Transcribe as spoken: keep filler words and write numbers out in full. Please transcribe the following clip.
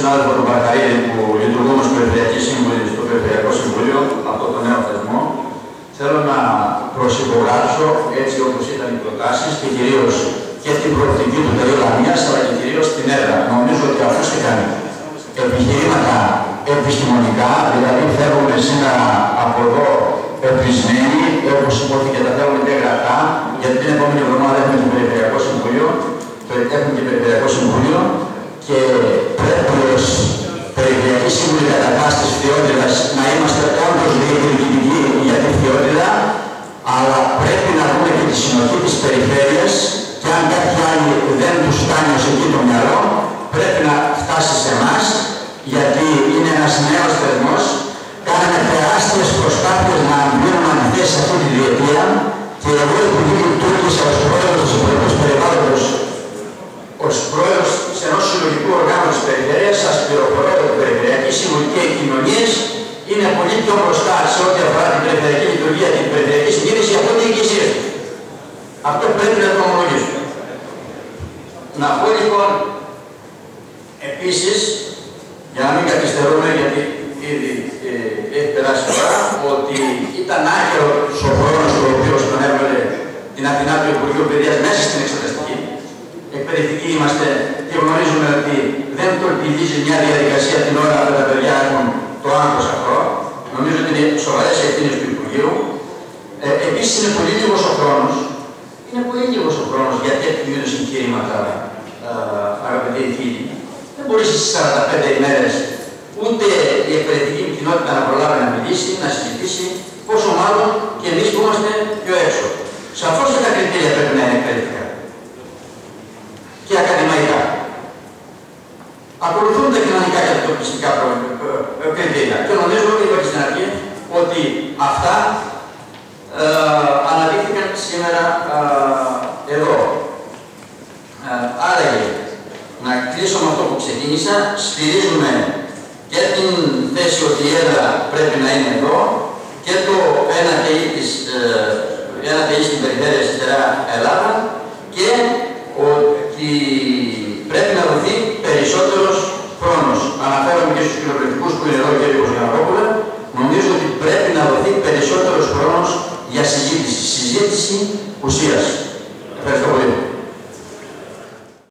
συνάδελφο τον Παρκαρίδη που λειτουργούμε στο Περιφερειακό Συμβούλιο, στο Περιφερειακό Συμβούλιο, αυτό το νέο θεσμό, θέλω να προσυπογράψω έτσι όπως ήταν οι προτάσεις και κυρίως και την προοπτική του περίοδου Λαμίας, αλλά και κυρίως την έργα. Νομίζω ότι ακούστηκαν επιχειρήματα επιστημονικά, δηλαδή φεύγουμε σήμερα από εδώ επισμένοι, όπως υπόθηκε τα θέλουμε και γραπτά, γιατί την επόμενη εβδομάδα έχουμε το Περιφερειακό Συμβούλιο, έχουμε και Περιφερειακό Συμβούλιο και πρέπει ως Περιφερειακή Σύμβουλη καταρχάς της Φθιώτιδας να είμαστε όντως διεκδικητικοί για τη Φθιώτιδα, αλλά πρέπει να δούμε και τη συνοχή της περιφέρειας και αν κάποιοι άλλοι δεν τους φτάνει ως εκεί το μυαλό, πρέπει να φτάσει σε εμάς, γιατί είναι ένας νέος θεσμός. Κάναμε τεράστιες προσπάθειες να γίνουμε αντιθέσεις σε αυτή τη διετία και εγώ επειδή λειτουργήσα ως πρόεδρος της Επιτροπής Περιβάλλοντος, ως πρόεδρος ενός συλλογικού οργάνου της Περιφέρειας, σας πληροφορώ ότι η Περιφερειακή Συμβουλή και οι κοινωνίες είναι πολύ πιο μπροστά σε ό,τι αφορά την περιφερειακή λειτουργία και την περιφερειακή συνείδηση από την ηγεσία του. Αυτό πρέπει να το ομολογήσουμε. Να πω λοιπόν επίσης, για να μην καθυστερούμε, γιατί ήδη ε, έχει περάσει τώρα, ότι ήταν άκερος ο χρόνος ο οποίος τον έβγαλε την Αθηνά του Υπουργείου Παιδείας μέσα στην εξεταστική. Εκπαιδευτικοί είμαστε και γνωρίζουμε ότι δεν τορπιλίζει μια διαδικασία την ώρα που τα παιδιά έχουν το άγχος αυτό. Νομίζω ότι είναι σοβαρές ευθύνες του Υπουργείου. Ε, επίσης είναι πολύ λίγος ο χρόνος. Είναι πολύ λίγος ο χρόνος για τέτοιου είδους εγχειρήματα, αγαπητοί φίλοι. Δεν μπορεί στις σαράντα πέντε ημέρες ούτε η εκπαιδευτική κοινότητα να προλάβει να μιλήσει, να συζητήσει, πόσο μάλλον και εμείς που είμαστε πιο έξω. Σαφώς και τα κριτήρια πρέπει να είναι εκπαιδευτικά και ακαδημαϊκά. Ακολουθούν τα κοινωνικά και τα τοπιστικά κριτήρια. Και νομίζω, είπα και στην αρχή, ότι αυτά ε, αναδείχθηκαν σήμερα ε, εδώ. Ε, άραγε, να κλείσω με αυτό που ξεκίνησα, στηρίζουμε και την θέση ότι η έδρα πρέπει να είναι εδώ και το ένα ΤΕΙ στην περιφέρεια Αριστερά Ελλάδα